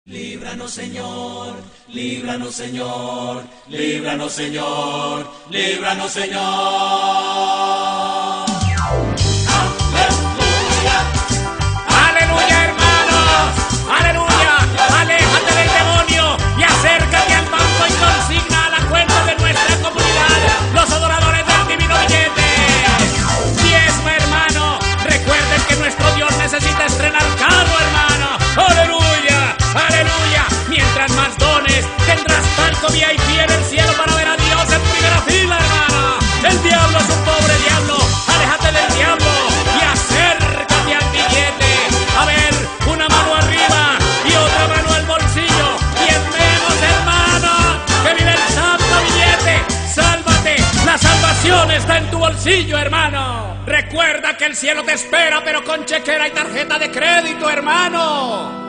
Líbranos, Señor, líbranos, Señor, líbranos, Señor, líbranos, Señor. Aleluya, aleluya, hermanos, aleluya. Aléjate del demonio y acércate al banco y consigna a la cuenta de nuestra comunidad los adoradores del divino billete. Diezma, hermano, recuerden que nuestro Dios necesita estrenar carro, hermano. Aleluya, aleluya. Mientras más dones, tendrás palco VIP en el cielo para ver a Dios en primera fila, hermano. El diablo es un pobre diablo. Aléjate del diablo y acércate al billete. A ver, una mano arriba y otra mano al bolsillo. Bien menos, hermano, que vive el santo billete. Sálvate, la salvación está en tu bolsillo, hermano. Recuerda que el cielo te espera, pero con chequera y tarjeta de crédito, hermano.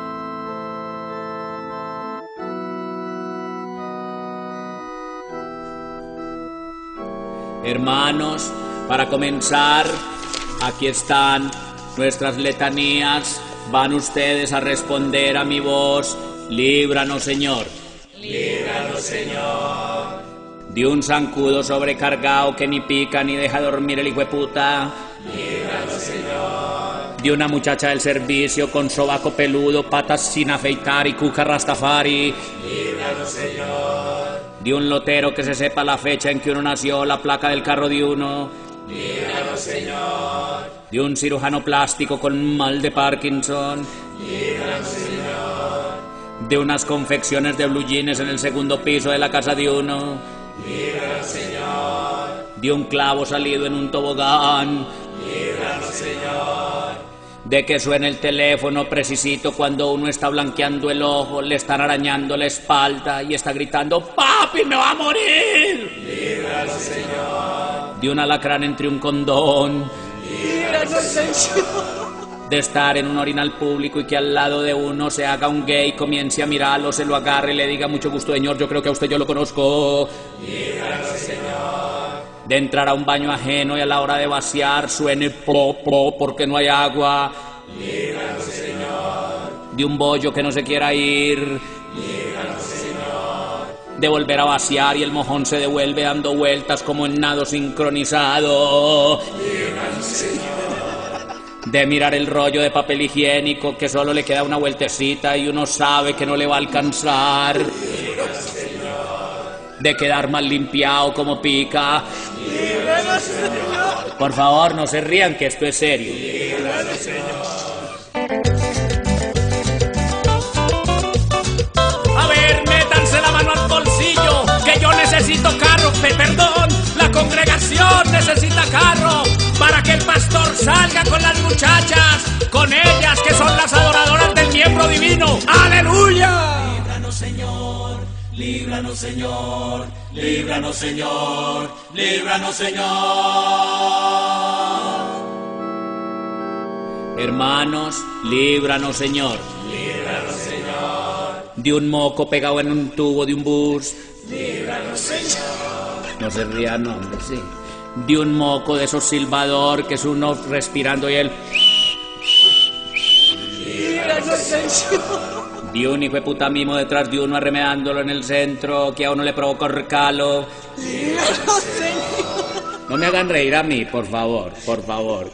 Hermanos, para comenzar, aquí están nuestras letanías. Van ustedes a responder a mi voz. Líbranos, Señor. líbranos, Señor. De un zancudo sobrecargado que ni pica ni deja dormir el hijueputa. Líbranos, Señor. De una muchacha del servicio con sobaco peludo, patas sin afeitar y cuca rastafari. Líbranos, Señor. De un lotero que se sepa la fecha en que uno nació, la placa del carro de uno. Líbranos, Señor. De un cirujano plástico con mal de Parkinson. Líbranos, Señor. De unas confecciones de blue jeans en el segundo piso de la casa de uno. Líbranos, Señor. De un clavo salido en un tobogán. Líbranos, Señor. De que suene el teléfono precisito cuando uno está blanqueando el ojo, le están arañando la espalda y está gritando: ¡Papi, me va a morir! Líbranos, Señor. De un alacrán entre un condón. Líbranos, Señor. De estar en un orinal público y que al lado de uno se haga un gay, comience a mirarlo, se lo agarre y le diga: mucho gusto, señor, yo creo que a usted yo lo conozco. Líbranos, Señor. De entrar a un baño ajeno y a la hora de vaciar suene pro porque no hay agua. Líbranos, Señor. De un bollo que no se quiera ir. Líbranos, Señor. De volver a vaciar y el mojón se devuelve dando vueltas como en nado sincronizado. Líbranos, Señor. De mirar el rollo de papel higiénico que solo le queda una vueltecita y uno sabe que no le va a alcanzar. Líbranos, Señor. De quedar mal limpiado como pica. Líbranos, Señor. Por favor, no se rían, que esto es serio. Líbranos, Señor. A ver, métanse la mano al bolsillo, que yo necesito carro. Perdón, la congregación necesita carro para que el pastor salga con las muchachas, con ellas que son las adoradoras del miembro divino. ¡Aleluya! Líbranos, Señor. Líbranos, Señor. Líbranos, Señor. Líbranos, Señor. Hermanos, líbranos, Señor. Líbranos, Señor. De un moco pegado en un tubo de un bus. Líbranos, Señor. No se rían, hombre, sí. De un moco de esos silbador que es uno respirando y él. Líbranos, Señor. De un hijo de puta mimo detrás de uno arremedándolo en el centro que a uno le provoca recalo. Líbranos, Señor. No me hagan reír a mí, por favor, por favor.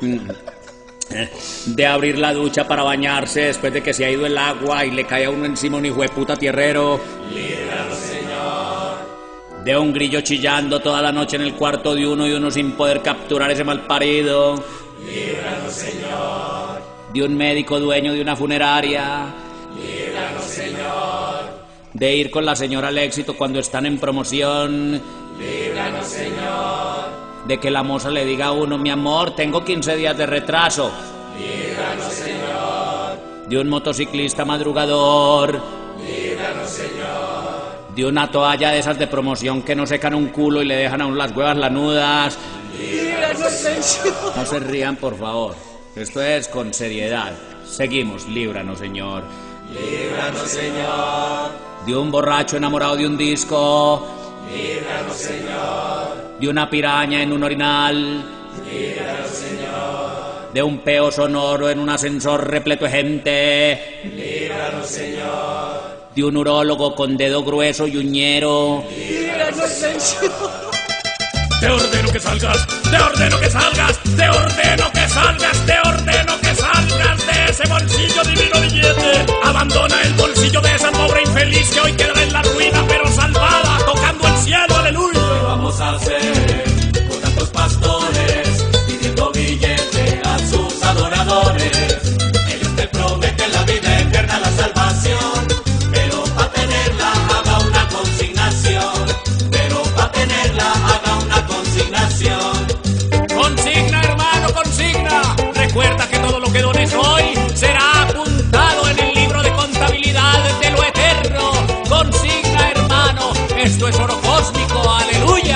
De abrir la ducha para bañarse después de que se ha ido el agua y le cae a uno encima un hijo de puta tierrero. Líbranos, Señor. De un grillo chillando toda la noche en el cuarto de uno y uno sin poder capturar ese malparido. Líbranos, Señor. De un médico dueño de una funeraria. Líbranos, Señor. De ir con la señora al éxito cuando están en promoción. Líbranos, Señor. De que la moza le diga a uno: mi amor, tengo 15 días de retraso. Líbranos, Señor. De un motociclista madrugador. Líbranos, Señor. De una toalla de esas de promoción que no secan un culo y le dejan a uno las huevas lanudas. Líbranos, Señor. No se rían, por favor. Esto es con seriedad. Seguimos, líbranos, Señor. Líbranos, Señor. De un borracho enamorado de un disco. Líbranos, Señor. De una piraña en un orinal. Líbranos, Señor. De un peo sonoro en un ascensor repleto de gente. Líbranos, Señor. De un urólogo con dedo grueso y uñero. Líbranos, Señor. Te ordeno que salgas, te ordeno que salgas, te ordeno que salgas, te ordeno que salgas de ese bolsillo divino billete. Abandona el bolsillo de esa pobre infeliz que hoy quedará en la ruina, pero salvada, tocando el cielo, aleluya. ¿Qué vamos a hacer con tantos pastores pidiendo billete a sus adoradores? Ellos te prometen la vida eterna, la salvación, pero para tenerla haga una consignación. Pero para tenerla haga una consignación. Consigna, hermano, consigna. Recuerda que todo lo que dones hoy será apuntado en el libro de contabilidad de lo eterno. Consigna, hermano. Esto es oro cósmico, aleluya.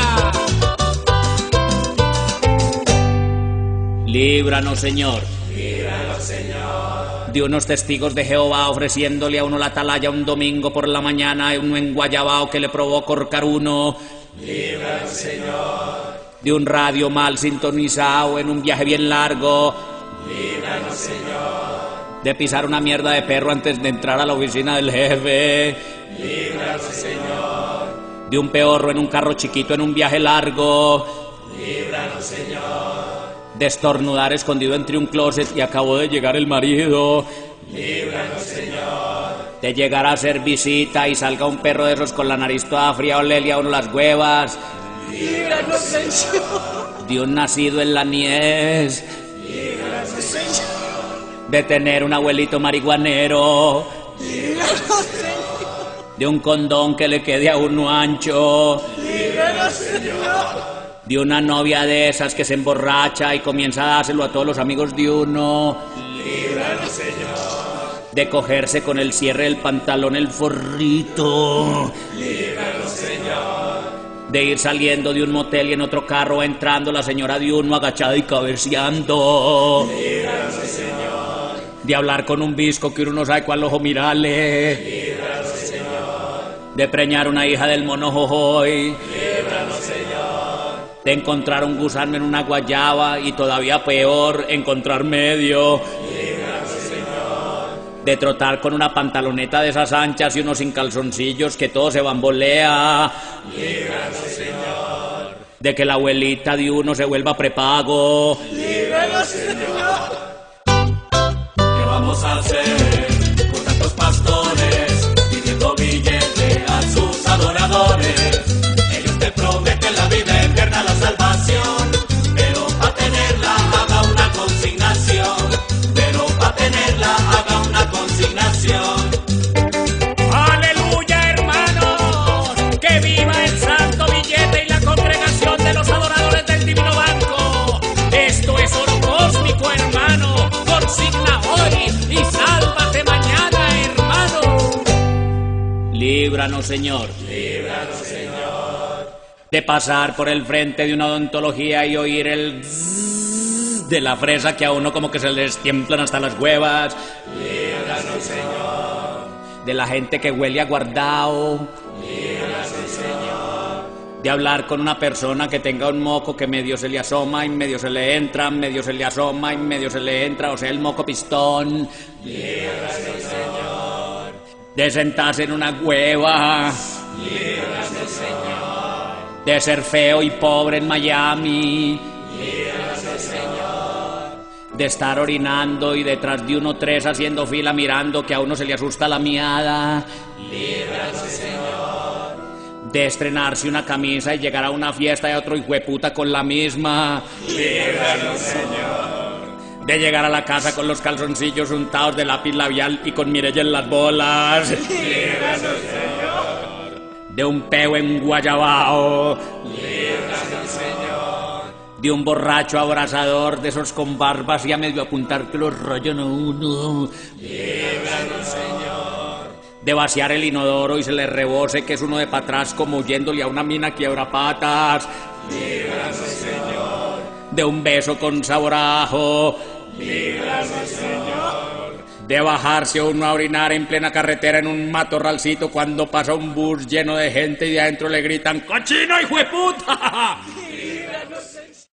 Líbranos, Señor. Líbranos, Señor. De unos testigos de Jehová ofreciéndole a uno la atalaya un domingo por la mañana y uno en Guayabao que le probó corcar uno. Líbranos, Señor. De un radio mal sintonizado en un viaje bien largo. Líbranos, Señor. De pisar una mierda de perro antes de entrar a la oficina del jefe. Líbranos, Señor. De un peorro en un carro chiquito en un viaje largo. Líbranos, Señor. De estornudar escondido entre un closet y acabó de llegar el marido. Líbranos, Señor. De llegar a hacer visita y salga un perro de esos con la nariz toda fría o lele a uno las huevas. Líbranos, Señor. De un nacido en la niez. Líbranos, Señor. De tener un abuelito marihuanero. Líbranos, Señor. De un condón que le quede a uno ancho. Líbranos, Señor. De una novia de esas que se emborracha y comienza a dárselo a todos los amigos de uno. Líbranos, Señor. De cogerse con el cierre del pantalón el forrito. Líbranos, Señor. De ir saliendo de un motel y en otro carro entrando la señora de uno agachada y cabeceando. Líbranos, Señor. De hablar con un visco que uno no sabe cuál ojo mirarle. Líbranos, Señor. De preñar una hija del mono jojoy. Líbranos, Señor. De encontrar un gusano en una guayaba y todavía peor, encontrar medio. Líbranos, Señor. De trotar con una pantaloneta de esas anchas y unos sin calzoncillos que todo se bambolea. Líbranos, Señor. De que la abuelita de uno se vuelva prepago. Líbranos, Señor. ¿Qué vamos a hacer con tantos pastores pidiendo billete a sus adoradores? Ellos te prometen la vida eterna, la salvación, pero para tenerla haga una consignación. Pero para tenerla haga una consignación. ¡Aleluya, hermanos! ¡Que viva el santo billete y la congregación de los adoradores del Divino Banco! Esto es oro cósmico, hermano. Consigna hoy y sálvate mañana, hermano. Líbranos, Señor. Líbranos, Señor. De pasar por el frente de una odontología y oír el zzzz de la fresa que a uno como que se les tiemblan hasta las huevas. Líbranos, Señor. De la gente que huele a guardao. Líbranos, Señor. De hablar con una persona que tenga un moco que medio se le asoma y medio se le entra, medio se le asoma y medio se le entra, o sea, el moco pistón. Líbranos, Señor. De sentarse en una hueva. Líbranos, Señor. De ser feo y pobre en Miami. Líbranos, Señor. De estar orinando y detrás de uno tres haciendo fila mirando que a uno se le asusta la miada. Líbranos, Señor. De estrenarse una camisa y llegar a una fiesta de otro hijueputa con la misma. Líbranos, Señor. De llegar a la casa con los calzoncillos untados de lápiz labial y con Mireya en las bolas. Líbranos, Señor. De un peo en Guayabao. Líbranos, Señor. De un borracho abrasador de esos con barbas y a medio apuntar que los rollan a uno. Líbranos, Señor. De vaciar el inodoro y se le rebose que es uno de pa' atrás como huyéndole a una mina quiebrapatas. Líbranos, Señor. De un beso con sabor a ajo. Líbranos, Señor. De bajarse uno a orinar en plena carretera en un matorralcito cuando pasa un bus lleno de gente y de adentro le gritan ¡Cochino, hijo de puta!